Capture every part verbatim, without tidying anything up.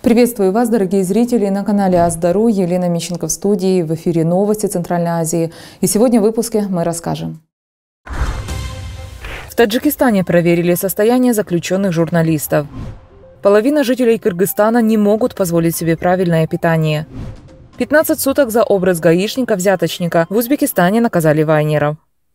Приветствую вас, дорогие зрители, на канале Аздару. Елена Мищенко в студии, в эфире новости Центральной Азии. И сегодня в выпуске мы расскажем. В Таджикистане проверили состояние заключенных журналистов. Половина жителей Кыргызстана не могут позволить себе правильное питание. пятнадцать суток за образ гаишника-взяточника. В Узбекистане наказали вайнеров.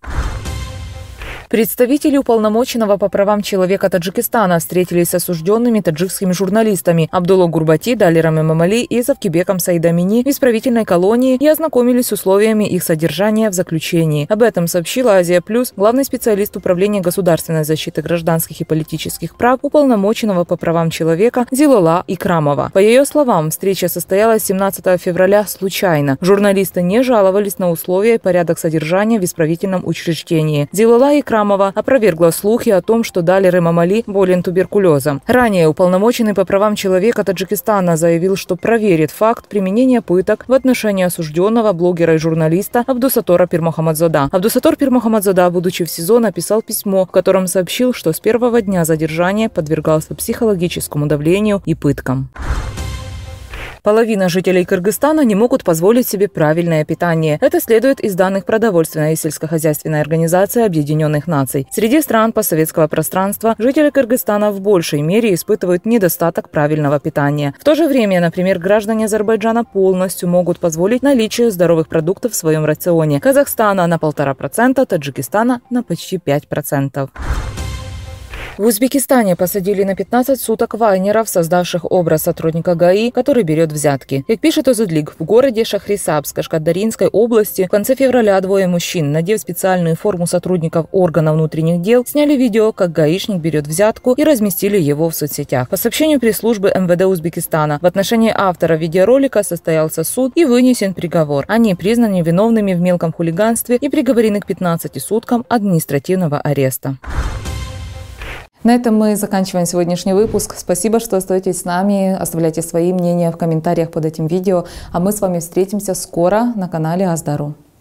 Представители уполномоченного по правам человека Таджикистана встретились с осужденными таджикскими журналистами Абдулло Гурбати, Далером Эмомали и Завкибеком Саидамини в исправительной колонии и ознакомились с условиями их содержания в заключении. Об этом сообщила Азия Плюс главный специалист Управления государственной защиты гражданских и политических прав уполномоченного по правам человека Зилала Икрамова. По ее словам, встреча состоялась семнадцатого февраля случайно. Журналисты не жаловались на условия и порядок содержания в исправительном учреждении. Зилала Икрамова опровергла слухи о том, что Далер Эмомали болен туберкулезом. Ранее уполномоченный по правам человека Таджикистана заявил, что проверит факт применения пыток в отношении осужденного блогера и журналиста Абдусатора Пирмухаммадзода. Абдусатор Пирмухаммадзода, будучи в СИЗО, написал письмо, в котором сообщил, что с первого дня задержания подвергался психологическому давлению и пыткам. Половина жителей Кыргызстана не могут позволить себе правильное питание. Это следует из данных Продовольственной и сельскохозяйственной организации Объединенных Наций. Среди стран постсоветского пространства жители Кыргызстана в большей мере испытывают недостаток правильного питания. В то же время, например, граждане Азербайджана полностью могут позволить наличие здоровых продуктов в своем рационе. Казахстана на полтора процента, Таджикистана на почти пять процентов. В Узбекистане посадили на пятнадцать суток вайнеров, создавших образ сотрудника ГАИ, который берет взятки. Как пишет Озудлик, в городе Шахрисабск Кашкадаринской области в конце февраля двое мужчин, надев специальную форму сотрудников органов внутренних дел, сняли видео, как гаишник берет взятку, и разместили его в соцсетях. По сообщению пресс-службы эм вэ дэ Узбекистана, в отношении автора видеоролика состоялся суд и вынесен приговор. Они признаны виновными в мелком хулиганстве и приговорены к пятнадцати суткам административного ареста. На этом мы заканчиваем сегодняшний выпуск. Спасибо, что остаетесь с нами. Оставляйте свои мнения в комментариях под этим видео. А мы с вами встретимся скоро на канале Аздару.